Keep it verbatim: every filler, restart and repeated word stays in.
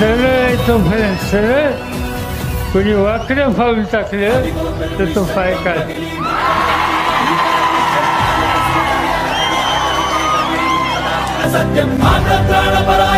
सरळ आहे तो म्हणे सरळ, कोणी वाकडं पाऊल टाकलं तर तो पाय काढ. सत्यं मात्र प्राणपरा